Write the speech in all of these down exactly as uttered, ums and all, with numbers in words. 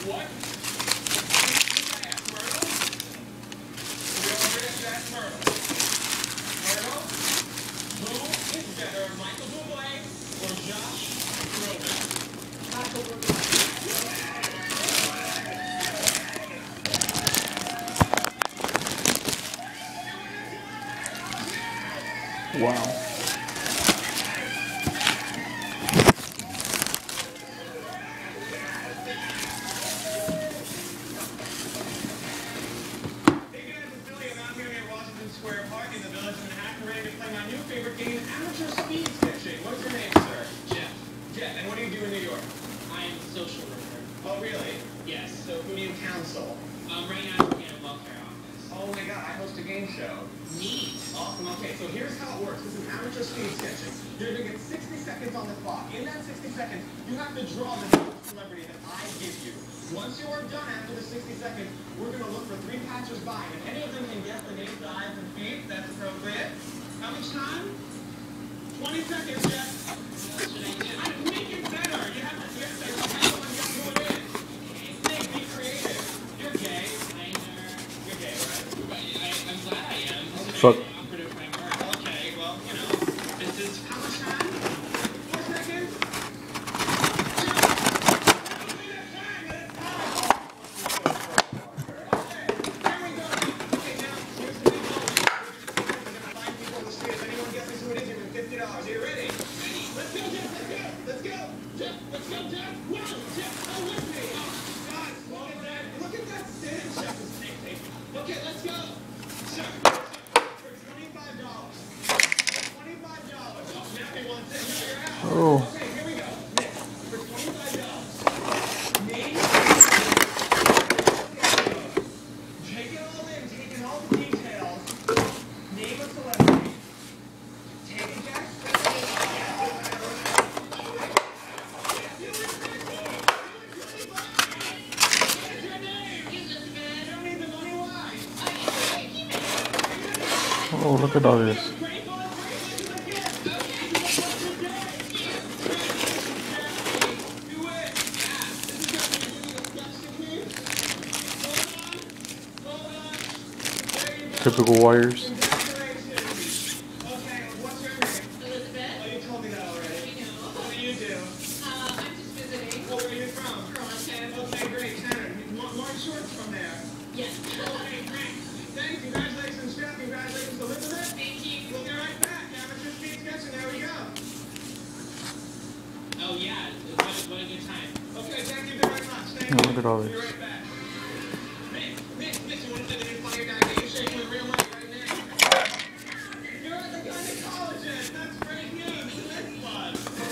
What? Myrtle? That's Myrtle. Myrtle? Who is better, Michael Bublé or Josh Groban? Michael Bublé. Wow. Square Park in the village of Manhattan, ready to play my new favorite game, amateur speed sketching. What's your name, sir? Jeff. Jeff, and what do you do in New York? I'm a social worker. Oh, really? Yes. So who do you counsel? Um, right now I'm working at a welfare office. Oh my god, I host a game show. Neat. Awesome. Okay, so here's how it works. This is amateur speed sketching. You're going to get sixty seconds on the clock. In that sixty seconds, you have to draw the name of the celebrity that I give you. Once you are done after the sixty seconds, we're going to look for three passers-by. If any of them can guess the names, eyes, and feet, that's appropriate. How much time? twenty seconds, Jeff. What should I do? I make it better. You have to guess it. You have someone guess who it is. Nick, be creative. You're gay. Minor. You're gay, right? I, I'm glad I am. This is Fuck. a very operative framework. Okay, well, you know, this is how much time? Four seconds? fifty dollars. Are you ready? Ready. Let's go, Jeff. Let's go. Let's go. Jeff, let's go, Jeff. Wow, Jeff, come with me. Oh, God, look at that. Look at that stand. Jeff is taking. Okay, let's go. Sir, for twenty-five dollars. twenty-five dollars. Oh, now he wants it. Now you're out. Oh. Okay, here we go. Nick, for twenty-five dollars. Name. Take it all in. Taking all the details. Name a celebrity. Take it, Jack. Oh, look at all this. Typical wires. Oh yeah, what, what a good time. Okay, thank you very much. Thank Oh, look at all you. Be this. right back. Mick, Mick, Mick, you want to say the new fire guy game shaking with real money right now? You're at the gynecologist. That's great news. Wit Ipod.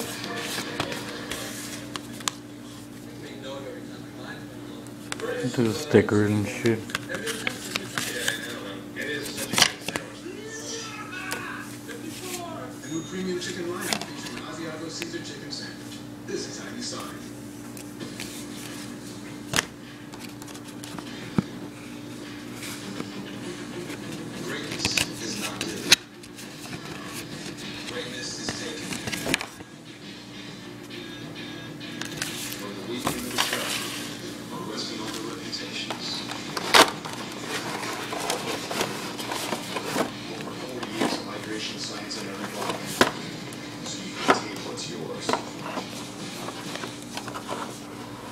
Make note every time I climb. Into the stickers and shit. Yeah, I know. It is such a good sandwich. fifty-four. A new premium chicken lineup featuring Asiago Caesar chicken sandwich. This is how you sign. Greatness is not given. Greatness is taken. From the weak into the strong, or resting on their reputations. Over forty years of hydration science in every block, so you can take what's yours.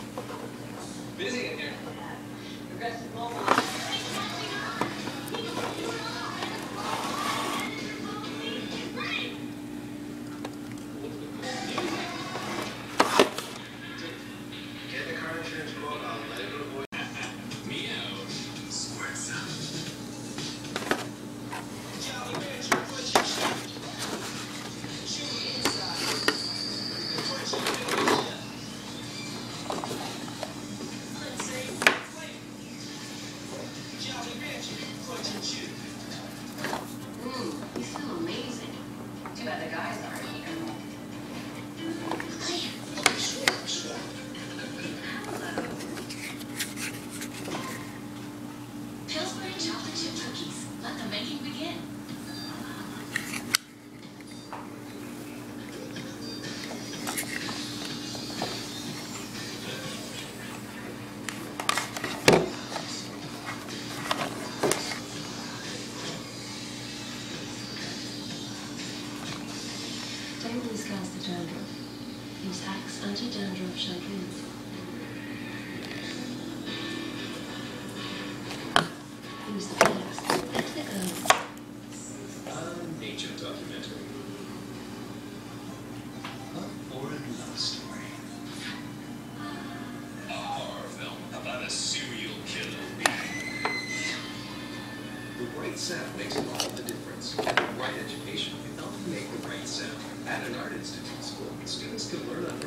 anti-dandruff shampoo. Use the products. Let the go. A nature documentary. A foreign love story. A horror film about a serial killer. The right sound makes all the difference. And the right education can help you make the right sound. At an art institute school, students can learn on